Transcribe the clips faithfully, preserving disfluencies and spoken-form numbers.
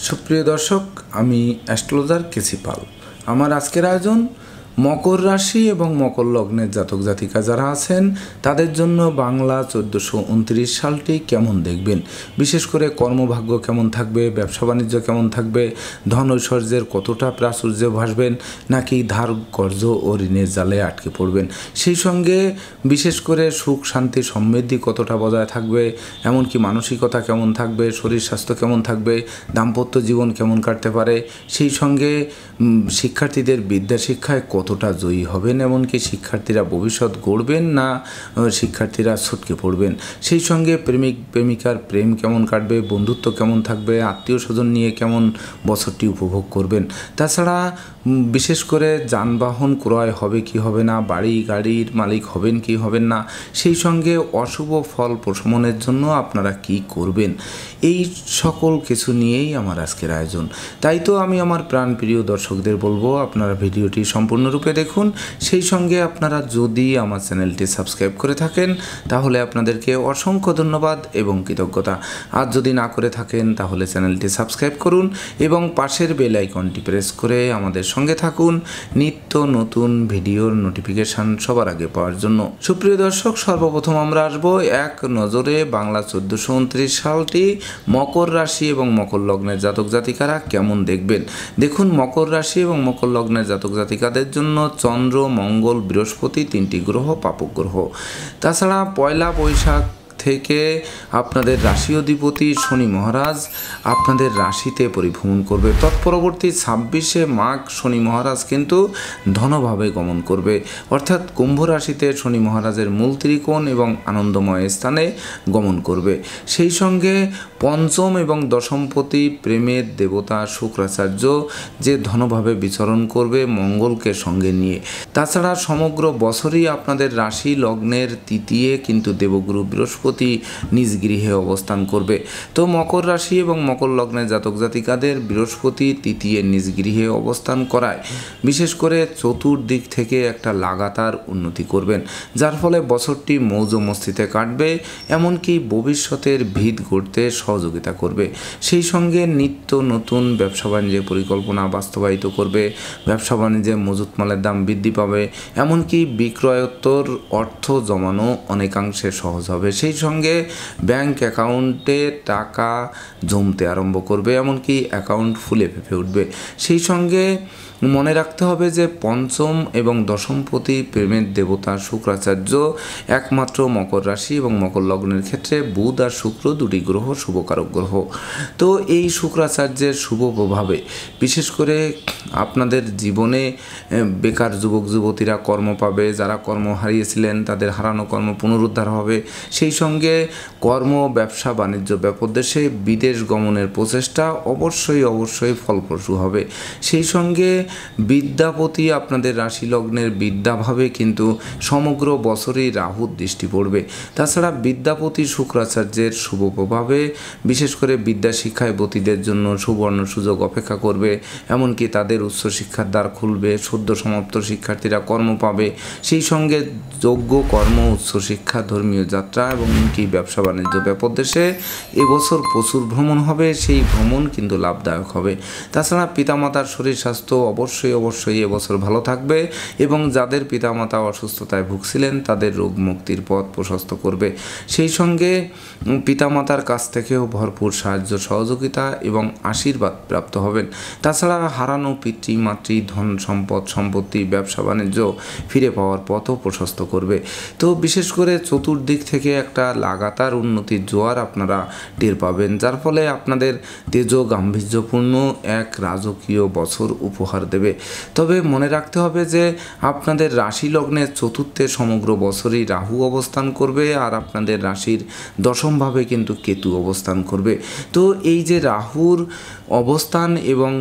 সুপ্রিয় দর্শক, আমি অ্যাস্ট্রোলজার-কেসিপাল। আমার আজকের আয়োজন মকর রাশি এবং মকর লগ্নের জাতক জাতিকা যারা আছেন তাদের জন্য বাংলা চোদ্দোশো উনত্রিশ সালটি কেমন দেখবেন, বিশেষ করে কর্মভাগ্য কেমন থাকবে, ব্যবসা বাণিজ্য কেমন থাকবে, ধন ঐশ্বর্যের কতটা প্রাচুর্য ভাসবেন, নাকি ধার কর্জ ও ঋণের জালে আটকে পড়বেন, সেই সঙ্গে বিশেষ করে সুখ শান্তি সমৃদ্ধি কতটা বজায় থাকবে, এমনকি মানসিকতা কেমন থাকবে, শরীর স্বাস্থ্য কেমন থাকবে, দাম্পত্য জীবন কেমন কাটতে পারে, সেই সঙ্গে শিক্ষার্থীদের বিদ্যা শিক্ষায় কতটা জয়ী হবেন, এমনকি শিক্ষার্থীরা ভবিষ্যৎ গড়বেন না শিক্ষার্থীরা ছটকে পড়বেন, সেই সঙ্গে প্রেমিক প্রেমিকার প্রেম কেমন কাটবে, বন্ধুত্ব কেমন থাকবে, আত্মীয় স্বজন নিয়ে কেমন বছরটি উপভোগ করবেন। তাছাড়া বিশেষ করে যানবাহন ক্রয় হবে কি হবে না, বাড়ি গাড়ির মালিক হবেন কি হবেন না, সেই সঙ্গে অশুভ ফল প্রশমনের জন্য আপনারা কি করবেন, এই সকল কিছু নিয়েই আমার আজকের আয়োজন। তাই তো আমি আমার প্রাণপ্রিয় দর্শকদের বলবো, আপনারা ভিডিওটি সম্পূর্ণরূপে দেখুন। সেই সঙ্গে আপনারা যদি আমার চ্যানেলটি সাবস্ক্রাইব করে থাকেন তাহলে আপনাদেরকে অসংখ্য ধন্যবাদ এবং কৃতজ্ঞতা। আর যদি না করে থাকেন তাহলে চ্যানেলটি সাবস্ক্রাইব করুন এবং পাশের বেল আইকনটি প্রেস করে আমাদের সঙ্গে থাকুন নিত্য নতুন ভিডিওর নোটিফিকেশান সবার আগে পাওয়ার জন্য। সুপ্রিয় দর্শক, সর্বপ্রথম আমরা আসবো এক নজরে বাংলা চোদ্দোশো উনত্রিশ সালটি মকর রাশি এবং মকর লগ্নের জাতক জাতিকারা কেমন দেখবেন। দেখুন, মকর রাশি এবং মকর লগ্নের জাতক জাতিকাদের জন্য চন্দ্র, মঙ্গল, বৃহস্পতি তিনটি গ্রহ পাপক গ্রহ। তাছাড়া পয়লা বৈশাখ থেকে আপনাদের রাশি অধিপতি শনি মহারাজ আপনাদের রাশিতে পরিভ্রমণ করবে। তৎপরবর্তী ছাব্বিশে মাঘ শনি মহারাজ কিন্তু ধনভাবে গমন করবে, অর্থাৎ কুম্ভ রাশিতে শনি মহারাজের মূল ত্রিকোণ এবং আনন্দময় স্থানে গমন করবে। সেই সঙ্গে পঞ্চম এবং দশমপতি প্রেমের দেবতা শুক্রাচার্য যে ধনভাবে বিচরণ করবে মঙ্গলকে সঙ্গে নিয়ে। তাছাড়া সমগ্র বছরই আপনাদের রাশি লগ্নের তৃতীয় কিন্তু দেবগুরু বৃহস্পতি নিজ গৃহে অবস্থান করবে। তো মকর রাশি এবং মকর লগ্নের জাতক জাতিকাদের বৃহস্পতি তৃতীয় নিজ গৃহে অবস্থান করায় বিশেষ করে চতুর্দিক থেকে একটা লাগাতার উন্নতি করবেন, যার ফলে বছরটি মৌজ মস্তিতে কাটবে, এমনকি ভবিষ্যতের ভিত গড়তে সহযোগিতা করবে। সেই সঙ্গে নিত্য নতুন ব্যবসা বাণিজ্যের পরিকল্পনা বাস্তবায়িত করবে, ব্যবসা বাণিজ্যে মজুত মালের দাম বৃদ্ধি পাবে, এমনকি বিক্রয়োত্তর অর্থ জমানো অনেকাংশে সহজ হবে। সেই সঙ্গে ব্যাংক অ্যাকাউন্টে টাকা জমতে আরম্ভ করবে, এমনকি অ্যাকাউন্ট ফুলে ফেঁপে উঠবে। সেই সঙ্গে মনে রাখতে হবে যে পঞ্চম এবং দশমপতি প্রেমের দেবতা শুক্রাচার্য একমাত্র মকর রাশি এবং মকর লগ্নের ক্ষেত্রে বুধ আর শুক্র দুটি গ্রহ শুভকারক গ্রহ। তো এই শুক্রাচার্যের শুভ প্রভাবে বিশেষ করে আপনাদের জীবনে বেকার যুবক যুবতীরা কর্ম পাবে, যারা কর্ম হারিয়েছিলেন তাদের হারানো কর্ম পুনরুদ্ধার হবে। সেই সঙ্গে কর্ম, ব্যবসা বাণিজ্য ব্যাপদেশে বিদেশ গমনের প্রচেষ্টা অবশ্যই অবশ্যই ফলপ্রসূ হবে। সেই সঙ্গে বিদ্যাপতি আপনাদের রাশি লগ্নের বিদ্যাভাবে কিন্তু সমগ্র বছরেই রাহুর দৃষ্টি পড়বে। তাছাড়া বিদ্যাপতি শুক্রাচার্যের শুভ প্রভাবে বিশেষ করে বিদ্যা শিক্ষায় বতীদের জন্য সুবর্ণ সুযোগ অপেক্ষা করবে, এমনকি তাদের উচ্চশিক্ষার দ্বার খুলবে, সদ্য সমাপ্ত শিক্ষার্থীরা কর্ম পাবে। সেই সঙ্গে যোগ্য কর্ম, উচ্চশিক্ষা, ধর্মীয় যাত্রা এবং কি ব্যবসা বাণিজ্য ব্যাপদেশে এবছর প্রচুর ভ্রমণ হবে, সেই ভ্রমণ কিন্তু লাভদায়ক হবে। তাছাড়া পিতামাতার শরীর স্বাস্থ্য অবশ্যই অবশ্যই এবছর ভালো থাকবে এবং যাদের পিতামাতা অসুস্থতায় ভুগছিলেন তাদের রোগ মুক্তির পথ প্রশস্ত করবে। সেই সঙ্গে পিতামাতার কাছ থেকেও ভরপুর সাহায্য সহযোগিতা এবং আশীর্বাদ প্রাপ্ত হবেন। তাছাড়া হারানো পিতৃ মাতৃ ধন সম্পদ সম্পত্তি ব্যবসা বাণিজ্য ফিরে পাওয়ার পথও প্রশস্ত করবে। তো বিশেষ করে চতুর্দিক থেকে একটা লাগাতার উন্নতির জোয়ার আপনারা টের পাবেন, যার ফলে আপনাদের তেজ গাম্ভীর্যপূর্ণ এক রাজকীয় বছর উপহার দেবে। তবে মনে রাখতে হবে যে আপনাদের রাশি লগ্নের চতুর্থে সমগ্র বছরই রাহু অবস্থান করবে আর আপনাদের রাশির দশমভাবে কিন্তু কেতু অবস্থান করবে। তো এই যে রাহুর অবস্থান এবং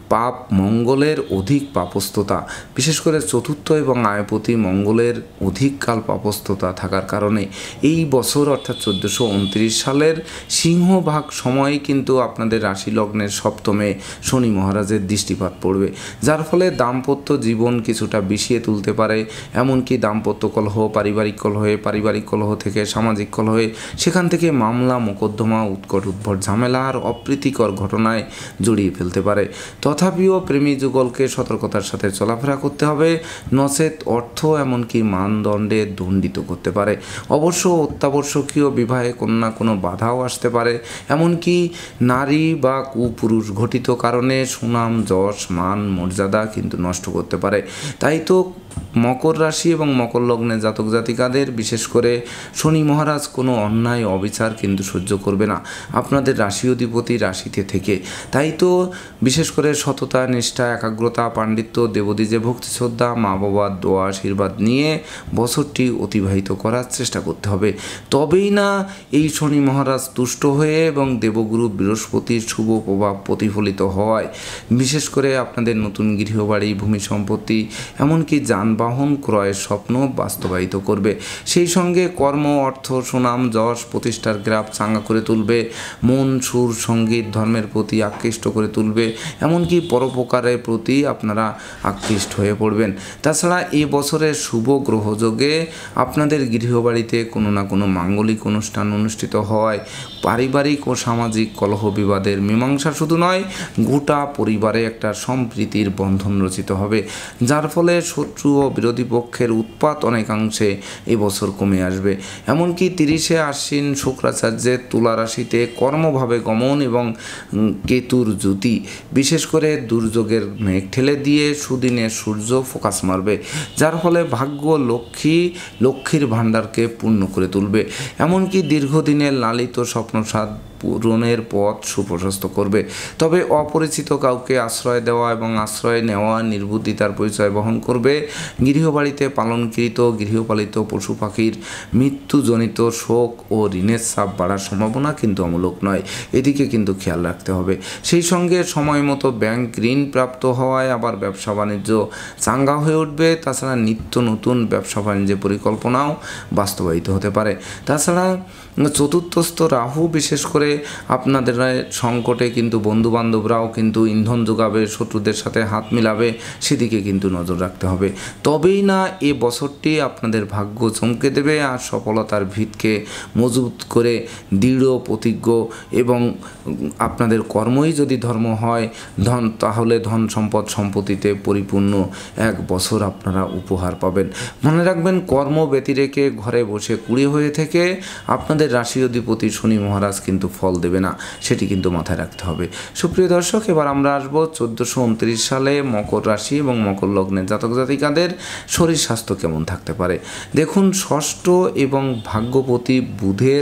পাপ মঙ্গলের অধিক পাপস্থতা, বিশেষ করে চতুর্থ এবং আয়পতি মঙ্গলের অধিক কাল পাপস্থতা থাকার কারণে এই বছর অর্থাৎ চোদ্দোশো উনত্রিশ সালের সিংহভাগ সময় কিন্তু আপনাদের রাশি লগ্নের সপ্তমে শনি মহারাজের দৃষ্টিপাত পড়বে, যার ফলে দাম্পত্য জীবন কিছুটা বিষিয়ে তুলতে পারে। এমনকি দাম্পত্য কলহ, পারিবারিক কলহে, পারিবারিক কলহ থেকে সামাজিক কলহে, সেখান থেকে মামলা মোকদ্দমা, উৎকট উদ্ভট ঝামেলা আর অপ্রীতিকর ঘটনায় জড়িয়ে ফেলতে পারে। তথাপিও প্রেমী যুগলকে সতর্কতার সাথে চলাফেরা করতে হবে, নচেত অর্থ এমনকি মানদণ্ডে দণ্ডিত করতে পারে। অবশ্য অত্যাবশ্যকীয় বিবাহে কোনো না কোনো বাধাও আসতে পারে, এমনকি নারী বা কুপুরুষ ঘটিত কারণে সুনাম, যশ, মান, মর্যাদা কিন্তু নষ্ট করতে পারে। তাই তো মকর রাশি এবং মকর লগ্নে জাতক জাতিকাদের বিশেষ করে শনি মহারাজ কোনো অন্যায় অবিচার কিন্তু সহ্য করবে না আপনাদের রাশি অধিপতি রাশিতে থেকে। তাই তো বিশেষ করে সততা, নিষ্ঠা, একাগ্রতা, পাণ্ডিত্য, দেবদ্বীজে ভক্তি শ্রদ্ধা, মা বাবার দোয়া আশীর্বাদ নিয়ে বছরটি অতিবাহিত করার চেষ্টা করতে হবে। তবেই না এই শনি মহারাজ তুষ্ট হয়ে এবং দেবগুরু বৃহস্পতির শুভ প্রভাব প্রতিফলিত হওয়ায় বিশেষ করে আপনাদের নতুন গৃহবাড়ি, ভূমি সম্পত্তি, এমনকি যানবাহন ক্রয়ের স্বপ্ন বাস্তবায়িত করবে। সেই সঙ্গে কর্ম, অর্থ, সুনাম, যশ, প্রতিষ্ঠার গ্রাফ চাঙ্গা করে তুলবে, মন, সুর, সঙ্গীত, ধর্মের প্রতি আকৃষ্ট করে তুলবে, এমনকি পরোপকারের প্রতি আপনারা আকৃষ্ট হয়ে পড়বেন। তাছাড়া এই বছরের শুভ গ্রহযোগে আপনাদের গৃহবাড়িতে কোনো না কোনো মাঙ্গলিক অনুষ্ঠান অনুষ্ঠিত হওয়ায় পারিবারিক ও সামাজিক কলহ বিবাদের মীমাংসা শুধু নয়, গোটা পরিবারে একটা সম্প্রীতির বন্ধন রচিত হবে, যার ফলে শত্রু ও বিরোধী পক্ষের উৎপাত অনেকাংশে এবছর কমে আসবে। এমনকি তিরিশে আশ্বিন শুক্রাচার্যের তুলা রাশিতে কর্মভাবে গমন এবং কেতুর জ্যোতি বিশেষ করে দুর্যোগের মেঘ ঠেলে দিয়ে সুদিনের সূর্য ফোকাস মারবে, যার ফলে ভাগ্য লক্ষ্মী লক্ষ্মীর ভাণ্ডারকে পূর্ণ করে তুলবে, এমনকি দীর্ঘদিনের লালিত স্বপ্নসাদ পূরণের পথ সুপ্রশস্ত করবে। তবে অপরিচিত কাউকে আশ্রয় দেওয়া এবং আশ্রয় নেওয়া নির্বুদ্ধিতার পরিচয় বহন করবে। গৃহবাড়িতে পালনকৃত গৃহপালিত পশু পাখির মৃত্যুজনিত শোক ও ঋণের চাপ বাড়ার সম্ভাবনা কিন্তু অমূলক নয়, এদিকে কিন্তু খেয়াল রাখতে হবে। সেই সঙ্গে সময় মতো ব্যাংক ঋণ প্রাপ্ত হওয়ায় আবার ব্যবসা বাণিজ্য চাঙ্গা হয়ে উঠবে। তাছাড়া নিত্য নতুন ব্যবসা বাণিজ্যের পরিকল্পনাও বাস্তবায়িত হতে পারে। তাছাড়া চতুর্থস্থ রাহু বিশেষ করে আপনাদের সংকটে কিন্তু বন্ধুবান্ধবরাও কিন্তু ইন্ধন যোগাবে, শত্রুদের সাথে হাত মিলাবে, সেদিকে কিন্তু নজর রাখতে হবে। তবেই না এ বছরটি আপনাদের ভাগ্য চমকে দেবে আর সফলতার ভিতকে মজবুত করে দৃঢ় প্রতিজ্ঞ এবং আপনাদের কর্মই যদি ধর্ম হয় ধন, তাহলে ধন সম্পদ সম্পত্তিতে পরিপূর্ণ এক বছর আপনারা উপহার পাবেন। মনে রাখবেন, কর্ম ব্যতিরেকে ঘরে বসে কুড়ি হয়ে থেকে আপনাদের রাশি অধিপতি শনি মহারাজ কিন্তু ফল দেবে না, সেটি কিন্তু মাথায় রাখতে হবে। সুপ্রিয় দর্শক, এবার আমরা আসবো চোদ্দোশো উনত্রিশ সালে মকর রাশি এবং মকর লগ্নের জাতক জাতিকাদের শরীর স্বাস্থ্য কেমন থাকতে পারে। দেখুন, ষষ্ঠ এবং ভাগ্যপতি বুধের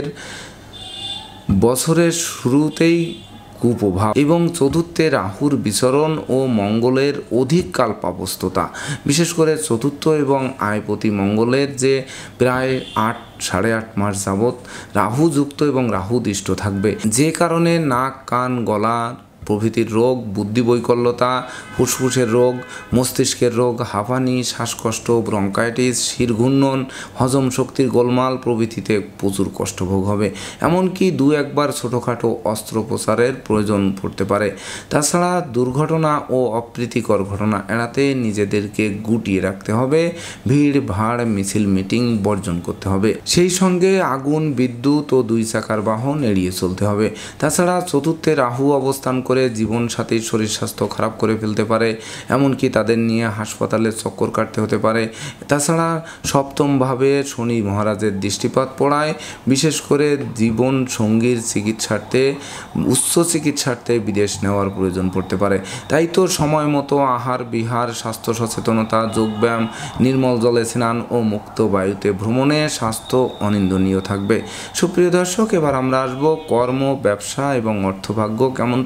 বছরের শুরুতেই কুপ্রভাব এবং চতুর্থে রাহুর বিচরণ ও মঙ্গলের অধিক কাল পাপস্থতা, বিশেষ করে চতুর্থ এবং আয়পতি মঙ্গলের যে প্রায় আট সাড়ে আট মাস যাবৎ রাহু যুক্ত এবং রাহু দৃষ্ট থাকবে, যে কারণে নাক, কান, গলা প্রভৃতির রোগ, বুদ্ধি বৈকল্যতা, ফুসফুসের রোগ, মস্তিষ্কের রোগ, হাঁপানি, শ্বাসকষ্ট, ব্রঙ্কাইটিস, শিরঘূর্ণন, হজম শক্তির গোলমাল প্রভৃতিতে প্রচুর কষ্টভোগ হবে। এমনকি দু একবার ছোটোখাটো অস্ত্রোপচারের প্রয়োজন পড়তে পারে। তাছাড়া দুর্ঘটনা ও অপ্রীতিকর ঘটনা এড়াতে নিজেদেরকে গুটিয়ে রাখতে হবে, ভিড় ভাড়, মিছিল মিটিং বর্জন করতে হবে। সেই সঙ্গে আগুন, বিদ্যুৎ ও দুই চাকার বাহন এড়িয়ে চলতে হবে। তাছাড়া চতুর্থে রাহু অবস্থান করে জীবনসাথীর শরীর স্বাস্থ্য খারাপ করে ফেলতে পারে, এমনকি তাদের নিয়ে হাসপাতালে চক্কর কাটতে হতে পারে। তাছাড়া সপ্তমভাবে শনি মহারাজের দৃষ্টিপাত পড়ায় বিশেষ করে জীবন সঙ্গীর চিকিৎসার্থে, উচ্চ চিকিৎসার্থে বিদেশ নেওয়ার প্রয়োজন পড়তে পারে। তাই তো সময় মতো আহার বিহার, স্বাস্থ্য সচেতনতা, যোগব্যায়াম, নির্মল জলে স্নান ও মুক্ত বায়ুতে ভ্রমণে স্বাস্থ্য অনিন্দনীয় থাকবে। সুপ্রিয় দর্শক, এবার আমরা আসবো কর্ম, ব্যবসা এবং অর্থভাগ্য কেমন থাকবে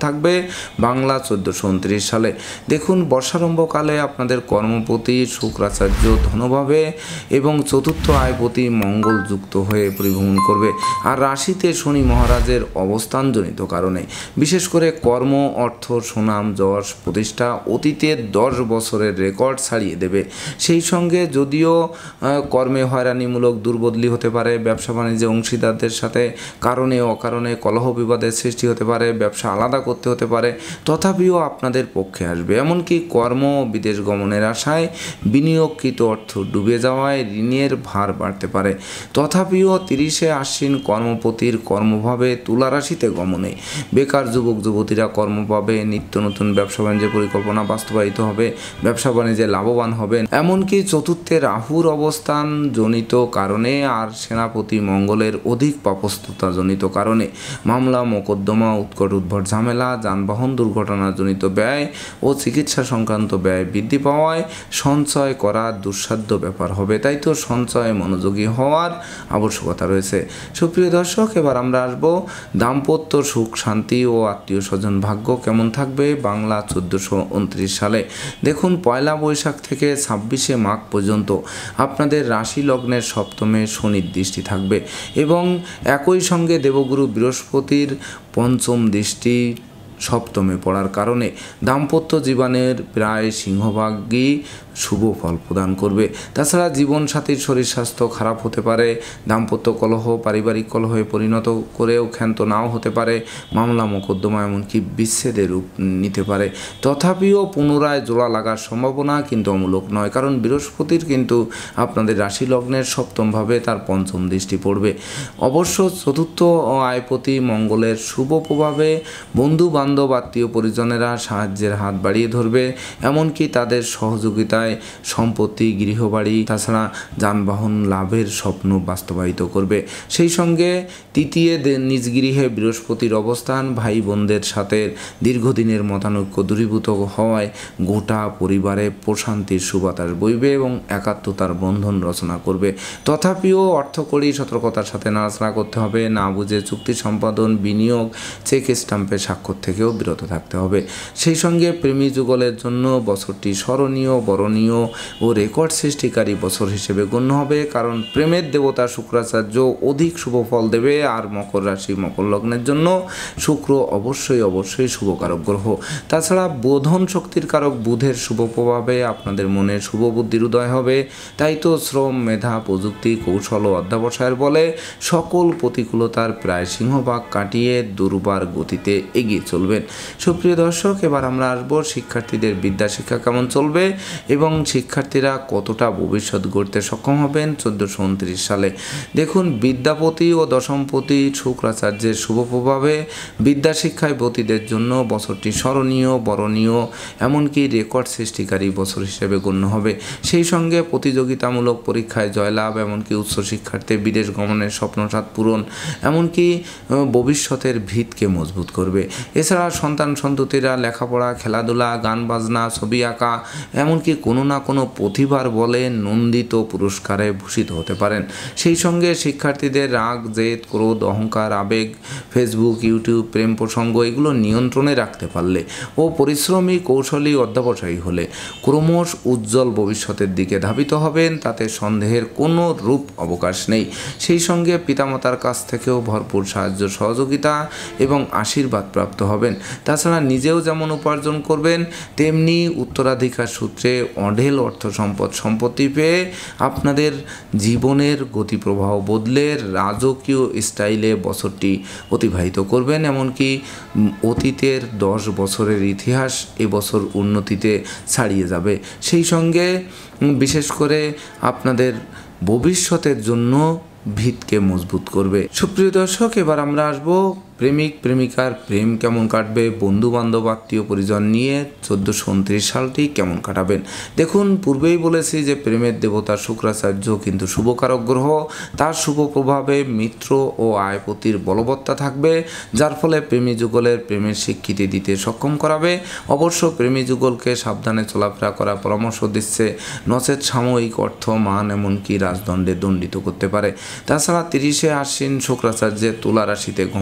বাংলা চোদ্দোশো উনত্রিশ সালে। দেখুন বর্ষারম্ভকালে আপনাদের কর্মপতি শুক্রাচার্য ধনভাবে এবং চতুর্থ আয়পতি মঙ্গল যুক্ত হয়ে পরিভ্রমণ করবে। আর রাশিতে শনি মহারাজের অবস্থানজনিত কারণে বিশেষ করে কর্ম, অর্থ, সুনাম, যশ, প্রতিষ্ঠা অতীতের দশ বছরের রেকর্ড ছাড়িয়ে দেবে। সেই সঙ্গে যদিও কর্মে হয়রানিমূলক দুর্বদলি হতে পারে, ব্যবসা বাণিজ্যে অংশীদারদের সাথে কারণে অকারণে কলহ বিবাদের সৃষ্টি হতে পারে, ব্যবসা আলাদা করতে হতে পারে, তথাপিও আপনাদের পক্ষে আসবে। এমনকি কর্ম বিদেশ গমনের আশায় বিনিয়োগকৃত অর্থ ডুবে যাওয়ায় ঋণের ভার বাড়তে পারে। তথাপিও তিরিশে আশ্বিন কর্মপতির কর্মভাবে তুলা রাশিতে গমনে বেকার যুবক যুবতীরা কর্ম পাবে, নিত্য নতুন ব্যবসা বাণিজ্যের পরিকল্পনা বাস্তবায়িত হবে, ব্যবসা বাণিজ্যে লাভবান হবেন। এমনকি চতুর্থে রাহুর অবস্থান জনিত কারণে আর সেনাপতি মঙ্গলের অধিক পাপস্থতা জনিত কারণে মামলা মোকদ্দমা, উৎকট উদ্ভট ঝামেলা, যানবাহন দুর্ঘটনাজনিত ব্যয় ও চিকিৎসা সংক্রান্ত ব্যয় বৃদ্ধি পাওয়ায় সঞ্চয় করা দুঃসাধ্য ব্যাপার হবে। তাই তো সঞ্চয়ে মনোযোগী হওয়ার আবশ্যকতা রয়েছে। সুপ্রিয় দর্শক, এবার আমরা আসবো দাম্পত্য সুখ, শান্তি ও আত্মীয় স্বজন ভাগ্য কেমন থাকবে বাংলা চোদ্দোশো উনত্রিশ সালে। দেখুন পয়লা বৈশাখ থেকে ছাব্বিশে মাঘ পর্যন্ত আপনাদের রাশি লগ্নের সপ্তমে শনির দৃষ্টি থাকবে এবং একই সঙ্গে দেবগুরু বৃহস্পতির পঞ্চম দৃষ্টি সপ্তমে পড়ার কারণে দাম্পত্য জীবনের প্রায় সিংহভাগই শুভ ফল প্রদান করবে। তাছাড়া জীবনসাথীর শরীর স্বাস্থ্য খারাপ হতে পারে, দাম্পত্য কলহ পারিবারিক কলহে পরিণত করেও ক্ষান্ত নাও হতে পারে, মামলা মোকদ্দমা এমনকি বিচ্ছেদের রূপ নিতে পারে। তথাপিও পুনরায় জোড়া লাগার সম্ভাবনা কিন্তু অমূলক নয়, কারণ বৃহস্পতির কিন্তু আপনাদের রাশি লগ্নের সপ্তমভাবে তার পঞ্চম দৃষ্টি পড়বে। অবশ্য চতুর্থ আয়পতি মঙ্গলের শুভ প্রভাবে বন্ধু বান্ধব আত্মীয় পরিজনেরা সাহায্যের হাত বাড়িয়ে ধরবে, এমনকি তাদের সহযোগিতায় সম্পত্তি, গৃহবাড়ি, তাছাড়া যানবাহন লাভের স্বপ্ন বাস্তবায়িত করবে। সেই সঙ্গে তৃতীয় নিজ গৃহে বৃহস্পতির অবস্থান ভাই বোনদের সাথে দীর্ঘদিনের মতানৈক্য দূরীভূত হওয়ায় গোটা পরিবারে প্রশান্তির সুবাতাস বইবে এবং একাত্মতার বন্ধন রচনা করবে। তথাপিও অর্থকড়ি সতর্কতার সাথে নাড়াচাড়া করতে হবে, না বুঝে চুক্তি সম্পাদন, বিনিয়োগ, চেক স্ট্যাম্পের স্বাক্ষর থেকেও বিরত থাকতে হবে। সেই সঙ্গে প্রেমী যুগলের জন্য বছরটি স্মরণীয়, বরণীয় ও রেকর্ড সৃষ্টিকারী বছর হিসেবে গণ্য হবে, কারণ প্রেমের দেবতা শুক্রাচার্য অধিক শুভ ফল দেবে। আর মকর রাশি মকর লগ্নের জন্য শুক্র অবশ্যই অবশ্যই শুভকারক গ্রহ। তাছাড়া বোধন শক্তির কারক বুধের শুভ প্রভাবে আপনাদের মনে শুভ বুদ্ধির উদয় হবে। তাই তো শ্রম, মেধা, প্রযুক্তি, কৌশল ও অধ্যাবসায়ের বলে সকল প্রতিকূলতার প্রায় সিংহভাগ কাটিয়ে দুর্বার গতিতে এগিয়ে চলবেন। সুপ্রিয় দর্শক, এবার আমরা আসবো শিক্ষার্থীদের বিদ্যা শিক্ষা কেমন চলবে এবং শিক্ষার্থীরা কতটা ভবিষ্যৎ গড়তে সক্ষম হবেন চোদ্দোশো উনত্রিশ সালে। দেখুন বিদ্যাপতি ও দশমপতি শুক্রাচার্যের শুভ প্রভাবে বিদ্যা শিক্ষায় ব্রতীদের জন্য বছরটি স্মরণীয়, বরণীয় এমনকি রেকর্ড সৃষ্টিকারী বছর হিসেবে গণ্য হবে। সেই সঙ্গে প্রতিযোগিতামূলক পরীক্ষায় জয়লাভ, এমনকি উচ্চ শিক্ষার্থী বিদেশ গমনের স্বপ্নসাৎ পূরণ, এমনকি ভবিষ্যতের ভিতকে মজবুত করবে। এছাড়া সন্তান সন্ততিরা লেখাপড়া, খেলাধুলা, গান বাজনা, ছবি আঁকা এমনকি কোনো না কোনো প্রতিভার বলে নন্দিত পুরস্কারে ভূষিত হতে পারেন। সেই সঙ্গে শিক্ষার্থীদের রাগ, জেদ, ক্রোধ, অহংকার, আবেগ, ফেসবুক, ইউটিউব, প্রেম প্রসঙ্গ এগুলো নিয়ন্ত্রণে রাখতে পারলে ও পরিশ্রমী, কৌশলী, অধ্যাবসায়ী হলে ক্রমশ উজ্জ্বল ভবিষ্যতের দিকে ধাবিত হবেন, তাতে সন্দেহের কোনো রূপ অবকাশ নেই। সেই সঙ্গে পিতামাতার কাছ থেকেও ভরপুর সাহায্য সহযোগিতা এবং আশীর্বাদ প্রাপ্ত হবেন। তাছাড়া নিজেও যেমন উপার্জন করবেন, তেমনি উত্তরাধিকার সূত্রে অঢেল অর্থ সম্পদ সম্পত্তি পেয়ে আপনাদের জীবনের গতিপ্রবাহ বদলে রাজকীয় স্টাইলে বছরটি অতিবাহিত করবেন। এমনকি অতীতের দশ বছরের ইতিহাস এবছর উন্নতিতে ছাড়িয়ে যাবে। সেই সঙ্গে বিশেষ করে আপনাদের ভবিষ্যতের জন্য ভিতকে মজবুত করবে। সুপ্রিয় দর্শক, এবার আমরা আসবো প্রেমিক প্রেমিকার প্রেম কেমন কাটবে, বন্ধু বান্ধব আত্মীয় পরিজন নিয়ে চোদ্দোশো উনত্রিশ সালটি কেমন কাটাবেন। দেখুন পূর্বেই বলেছি যে প্রেমের দেবতা শুক্রাচার্য কিন্তু শুভকারক গ্রহ, তার শুভ প্রভাবে মিত্র ও আয়পতির বলবত্তা থাকবে, যার ফলে প্রেমী যুগলের প্রেমের স্বীকৃতি দিতে সক্ষম করাবে। অবশ্য প্রেমী যুগলকে সাবধানে চলাফেরা করার পরামর্শ দিচ্ছে, নচেত সাময়িক অর্থ, মান এমনকি রাজদণ্ডে দণ্ডিত করতে পারে। তাছাড়া তিরিশে আশ্বিন শুক্রাচার্যের তুলা রাশিতে গমনজনিত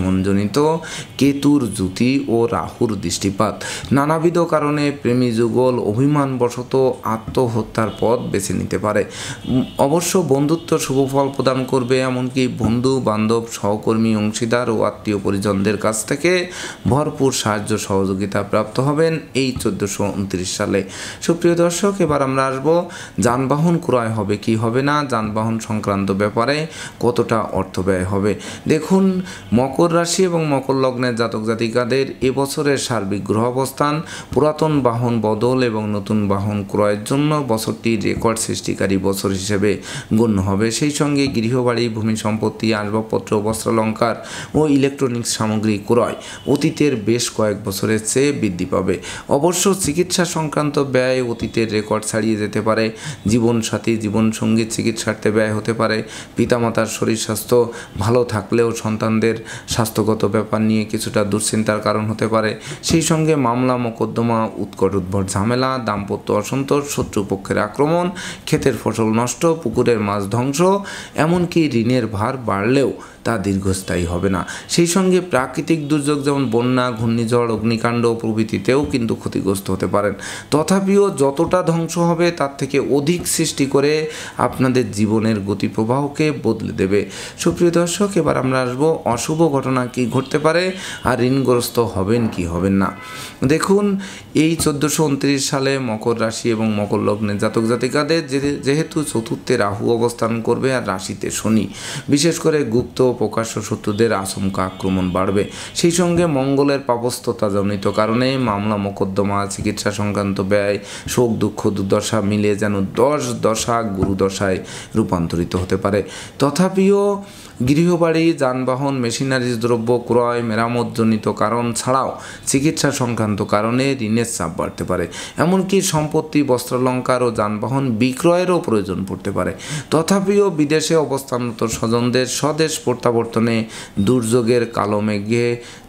প্রমাণিত কেতুর জ্যোতি ও রাহুর দৃষ্টিপাত নানাবিধ কারণে প্রেমী যুগল অভিমানবশত আত্মহত্যার পথ বেছে নিতে পারে। অবশ্য বন্ধুত্ব শুভ ফল প্রদান করবে, এমনকি বন্ধু বান্ধব সহকর্মী অংশীদার ও আত্মীয় পরিজনদের কাছ থেকে ভরপুর সাহায্য সহযোগিতা প্রাপ্ত হবেন এই চোদ্দোশো উনত্রিশ সালে। সুপ্রিয় দর্শক, এবার আমরা আসবো যানবাহন ক্রয় হবে কি হবে না, যানবাহন সংক্রান্ত ব্যাপারে কতটা অর্থ ব্যয় হবে। দেখুন, মকর রাশি এবং মকর লগ্নের জাতক জাতিকাদের এবছরের সার্বিক গ্রহ অবস্থান পুরাতন বাহন বদল এবং নতুন বাহন ক্রয়ের জন্য বছরটি রেকর্ড সৃষ্টিকারী বছর হিসেবে গণ্য হবে। সেই সঙ্গে গৃহবাড়ি, ভূমি সম্পত্তি, আসবাবপত্র, বস্ত্রালঙ্কার ও ইলেকট্রনিক্স সামগ্রী ক্রয় অতীতের বেশ কয়েক বছরের চেয়ে বৃদ্ধি পাবে। অবশ্য চিকিৎসা সংক্রান্ত ব্যয় অতীতের রেকর্ড ছাড়িয়ে যেতে পারে। জীবনসাথী, জীবনসঙ্গীর চিকিৎসার্থে ব্যয় হতে পারে। পিতামাতার শরীর স্বাস্থ্য ভালো থাকলেও সন্তানদের স্বাস্থ্যগত ব্যাপার নিয়ে কিছুটা দুশ্চিন্তার কারণ হতে পারে। সেই সঙ্গে মামলা মোকদ্দমা, উৎকট উদ্ভট ঝামেলা, দাম্পত্য অসন্তোষ, শত্রুপক্ষের আক্রমণ, ক্ষেতের ফসল নষ্ট, পুকুরের মাছ ধ্বংস, এমনকি ঋণের ভার বাড়লেও তা দীর্ঘস্থায়ী হবে না। সেই সঙ্গে প্রাকৃতিক দুর্যোগ যেমন বন্যা, ঘূর্ণিঝড়, অগ্নিকাণ্ড প্রভৃতিতেও কিন্তু ক্ষতিগ্রস্ত হতে পারেন। তথাপিও যতটা ধ্বংস হবে তার থেকে অধিক সৃষ্টি করে আপনাদের জীবনের গতিপ্রবাহকে বদলে দেবে। সুপ্রিয় দর্শক, এবার আমরা আসবো অশুভ ঘটনা কি ঘটতে পারে আর ঋণগ্রস্ত হবেন কি হবেন না। দেখুন, এই চোদ্দোশো উনত্রিশ সালে মকর রাশি এবং মকর লগ্নের জাতক জাতিকাদের যেহেতু চতুর্থে রাহু অবস্থান করবে আর রাশিতে শনি, বিশেষ করে গুপ্ত প্রকাশ্য শত্রুদের আশঙ্কা আক্রমণ বাড়বে। সেই সঙ্গে মঙ্গলের পাপস্থতাজনিত কারণে মামলা মোকদ্দমা, চিকিৎসা সংক্রান্ত ব্যয়, শোক দুঃখ দুর্দশা মিলে যেন দশ দশা গুরুদশায় রূপান্তরিত হতে পারে। তথাপিও গৃহবাড়ি, যানবাহন, মেশিনারিজ দ্রব্য ক্রয়, মেরামতজনিত কারণ ছাড়াও চিকিৎসা সংক্রান্ত কারণে ঋণের চাপ বাড়তে পারে। এমনকি সম্পত্তি, বস্ত্রালঙ্কার ও যানবাহন বিক্রয়েরও প্রয়োজন পড়তে পারে। তথাপিও বিদেশে অবস্থানরত স্বজনদের স্বদেশ প্রত্যাবর্তনে দুর্যোগের কালো মেঘে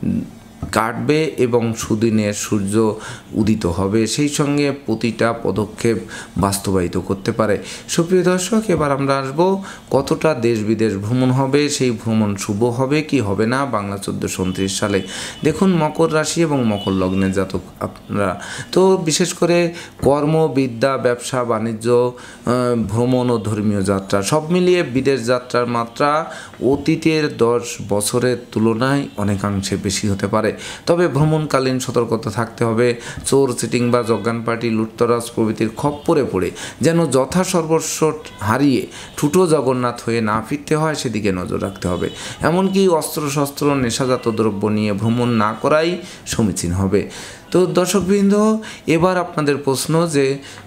কাটবে এবং সুদিনের সূর্য উদিত হবে। সেই সঙ্গে প্রতিটা পদক্ষেপ বাস্তবায়িত করতে পারে। সুপ্রিয় দর্শক, এবার আমরা আসবো কতটা দেশ বিদেশ ভ্রমণ হবে, সেই ভ্রমণ শুভ হবে কি হবে না বাংলা চোদ্দোশো উনত্রিশ সালে। দেখুন, মকর রাশি এবং মকর লগ্নের জাতক আপনারা তো বিশেষ করে কর্ম, বিদ্যা, ব্যবসা বাণিজ্য, ভ্রমণ ও ধর্মীয় যাত্রা সব মিলিয়ে বিদেশ যাত্রার মাত্রা অতীতের দশ বছরের তুলনায় অনেকাংশে বেশি হতে পারে। তবে ভ্রমণকালীন সতর্কতা থাকতে হবে। চোর, চিটিং বা জজ্ঞান পার্টি, লুটতরাজ প্রভৃতির খপ্পরে পড়ে যেন যথা সর্বস্ব হারিয়ে ঠুটো জগন্নাথ হয়ে না ফিরতে হয় সেদিকে নজর রাখতে হবে। এমনকি অস্ত্রশস্ত্র, নেশাজাত দ্রব্য নিয়ে ভ্রমণ না করাই সমীচীন হবে। তো দর্শকবৃন্দ, এবার আপনাদের প্রশ্ন যে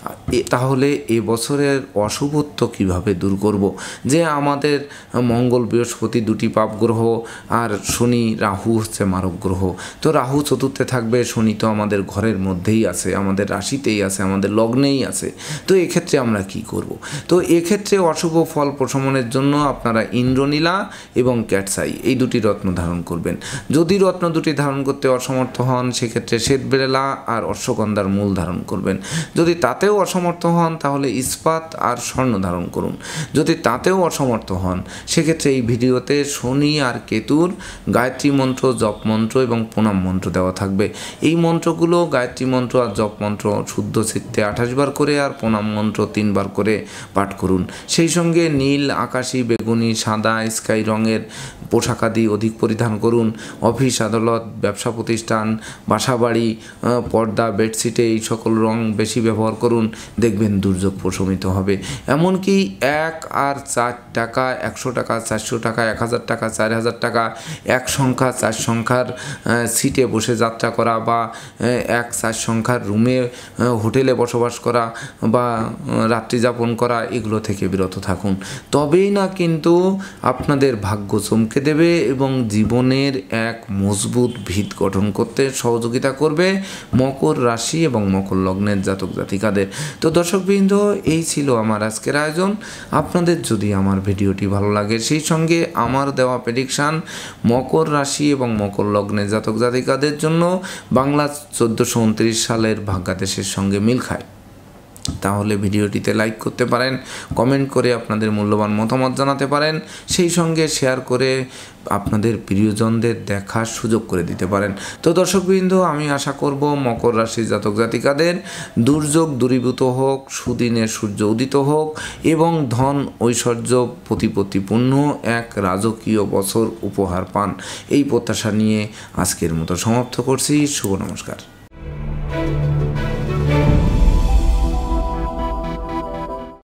তাহলে এ বছরের অশুভত্ব কিভাবে দূর করব। যে আমাদের মঙ্গল, বৃহস্পতি দুটি পাপ গ্রহ আর শনি, রাহু হচ্ছে মারক গ্রহ। তো রাহু চতুর্থে থাকবে, শনি তো আমাদের ঘরের মধ্যেই আছে, আমাদের রাশিতেই আছে, আমাদের লগ্নেই আছে। তো এক্ষেত্রে আমরা কি করব। তো এক্ষেত্রে অশুভ ফল প্রশমনের জন্য আপনারা ইন্দ্রনীলা এবং ক্যাটসাই এই দুটি রত্ন ধারণ করবেন। যদি রত্ন দুটি ধারণ করতে অসমর্থ হন সেক্ষেত্রে শ্বেত বেলা আর অশ্বগন্ধার মূল ধারণ করবেন। যদি তাতেও অসমর্থ হন তাহলে ইস্পাত আর স্বর্ণ ধারণ করুন। যদি তাতেও অসমর্থ হন সেক্ষেত্রে এই ভিডিওতে শনি আর কেতুর গায়ত্রী মন্ত্র, জপ মন্ত্র এবং প্রণাম মন্ত্র দেওয়া থাকবে। এই মন্ত্রগুলো গায়ত্রী মন্ত্র আর জপ মন্ত্র শুদ্ধ চিত্তে আঠাশ বার করে আর প্রণাম মন্ত্র তিনবার করে পাঠ করুন। সেই সঙ্গে নীল, আকাশি, বেগুনি, সাদা, স্কাই রঙের পোশাকাদি অধিক পরিধান করুন। অফিস, আদালত, ব্যবসা প্রতিষ্ঠান, বাসাবাড়ি, পর্দা, বেডশিটে এই সকল রং বেশি ব্যবহার করুন, দেখবেন দুর্যোগ প্রশমিত হবে। এমনকি এক আর চার টাকা, একশো টাকা, চারশো টাকা, এক হাজার টাকা, চার হাজার টাকা, এক সংখ্যা চার সংখ্যার সিটে বসে যাত্রা করা বা এক চার সংখ্যার রুমে হোটেলে বসবাস করা বা রাত্রি যাপন করা, এগুলো থেকে বিরত থাকুন। তবেই না কিন্তু আপনাদের ভাগ্য চমকে দেবে এবং জীবনের এক মজবুত ভিত গঠন করতে সহযোগিতা করবে মকর রাশি এবং মকর লগ্নের জাতক জাতিকাদের। তো দর্শকবৃন্দ, এই ছিল আমার আজকের আয়োজন। আপনাদের যদি আমার ভিডিওটি ভালো লাগে সেই সঙ্গে আমার দেওয়া প্রেডিকশান মকর রাশি এবং মকর লগ্নের জাতক জাতিকাদের জন্য বাংলা চোদ্দোশো উনত্রিশ সালের ভাগ্যাদেশের সঙ্গে মিল খায়, তাহলে ভিডিওটিতে লাইক করতে পারেন, কমেন্ট করে আপনাদের মূল্যবান মতামত জানাতে পারেন, সেই সঙ্গে শেয়ার করে আপনাদের প্রিয়জনদের দেখার সুযোগ করে দিতে পারেন। তো দর্শকবৃন্দ, আমি আশা করব মকর রাশির জাতক জাতিকাদের দুর্যোগ দূরীভূত হোক, সুদিনে সূর্য উদিত হোক এবং ধন ঐশ্বর্য প্রতিপত্তিপূর্ণ এক রাজকীয় বছর উপহার পান, এই প্রত্যাশা নিয়ে আজকের মতো সমাপ্ত করছি। শুভ নমস্কার।